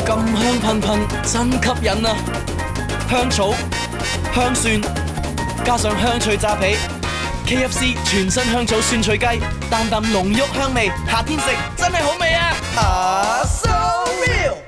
咁香噴噴，真吸引啊！香草、香蒜，加上香脆炸皮 ，KFC 全新香草酸脆雞，啖啖濃郁香味，夏天食真係好味啊！ So real。